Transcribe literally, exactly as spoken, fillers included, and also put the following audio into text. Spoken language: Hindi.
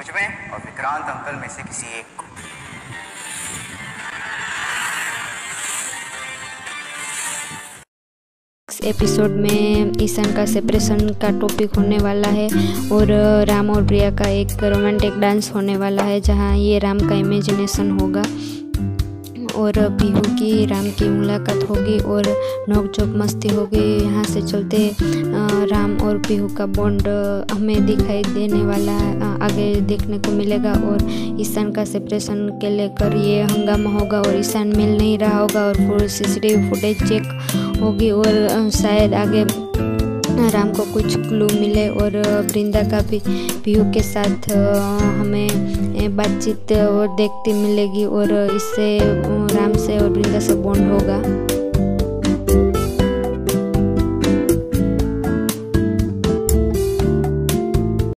मुझ में और विक्रांत अंकल में से किसी एक को। एपिसोड में ईशान का सेपरेशन का टॉपिक होने वाला है और राम और प्रिया का एक रोमांटिक डांस होने वाला है, जहां ये राम का इमेजिनेशन होगा और पीहू की राम की मुलाकात होगी और नोक-झोंक मस्ती होगी। यहाँ से चलते राम और पीहू का बॉन्ड हमें दिखाई देने वाला है, आगे देखने को मिलेगा। और ईशान का सेपरेशन के लेकर ये हंगामा होगा और ईशान मिल नहीं रहा होगा और फिर सीसीटीवी फुटेज चेक होगी और शायद आगे राम को कुछ क्लू मिले और वृंदा का भी पीहू के साथ हमें बातचीत और देखती मिलेगी और इससे राम से और वृंदा से बॉन्ड होगा।